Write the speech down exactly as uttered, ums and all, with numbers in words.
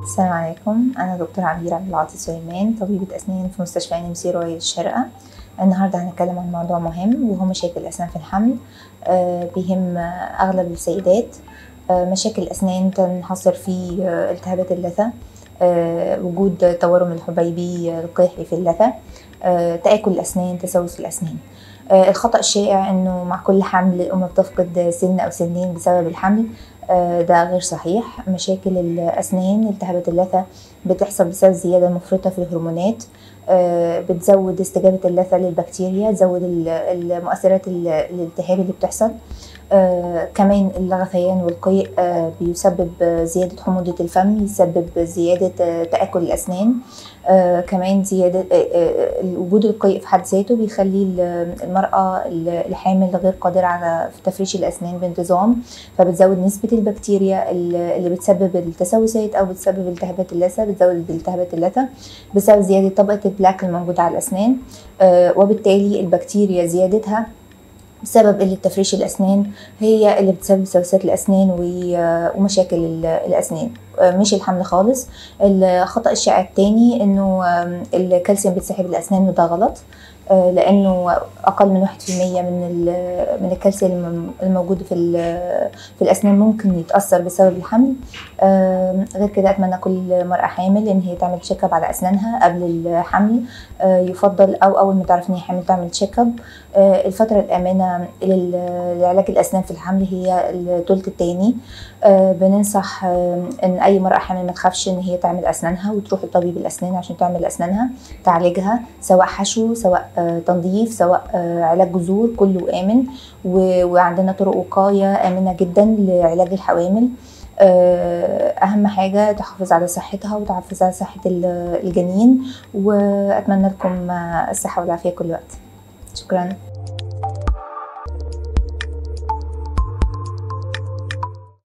السلام عليكم. أنا دكتورة عبير عبد العاطي سليمان، طبيبة أسنان في مستشفى عين مسير ووادي الشارقة. النهاردة هنتكلم عن موضوع مهم وهو مشاكل الأسنان في الحمل. آه بيهم أغلب السيدات. آه مشاكل الأسنان تنحصر في آه التهابات اللثة، آه وجود تورم الحبيبي القيحي في اللثة، آه تآكل الأسنان، تسوس الأسنان. آه الخطأ الشائع إنه مع كل حمل الأم بتفقد سن أو سنين بسبب الحمل. آه ده غير صحيح. مشاكل الأسنان، التهابات اللثة بتحصل بسبب زيادة مفرطة في الهرمونات، آه بتزود استجابة اللثة للبكتيريا، تزود المؤثرات الالتهاب اللي بتحصل. آه كمان اللغثيان والقيء آه بيسبب زيادة حموضة الفم، يسبب زيادة آه تآكل الأسنان. آه كمان زيادة آه آه وجود القيء في حد ذاته بيخلي المرأة الحامل غير قادرة على تفريش الأسنان بانتظام، فبتزود نسبة البكتيريا اللي بتسبب التسوسات أو بتسبب التهابات اللثة، بتزود التهابات اللثة بسبب زيادة طبقة البلاك الموجودة على الأسنان. آه وبالتالي البكتيريا زيادتها بسبب قلة تفريش الأسنان هي اللي بتسبب سوسات الأسنان ومشاكل الأسنان، مش الحمل خالص. الخطأ الشائع التاني إنه الكالسيوم بيتسحب الأسنان، وده غلط، لأنه أقل من واحد في المية من من الكالسيوم الموجود في في الأسنان ممكن يتأثر بسبب الحمل. غير كده أتمنى كل مرأة حامل إن هي تعمل تشيك اب على أسنانها قبل الحمل، يفضل أو أول ما تعرف إن هي حامل تعمل تشيك اب. الفترة الآمنة لعلاج الأسنان في الحمل هي الثلث التاني. بننصح إن أي مرأة حامل ما تخافش إن هي تعمل أسنانها وتروح لطبيب الأسنان عشان تعمل أسنانها، تعالجها سواء حشو، سواء تنظيف، سواء علاج جذور، كله آمن. وعندنا طرق وقاية آمنة جدا لعلاج الحوامل. أهم حاجة تحافظ على صحتها وتحافظ على صحة الجنين، وأتمنى لكم الصحة والعافية كل وقت. شكرا.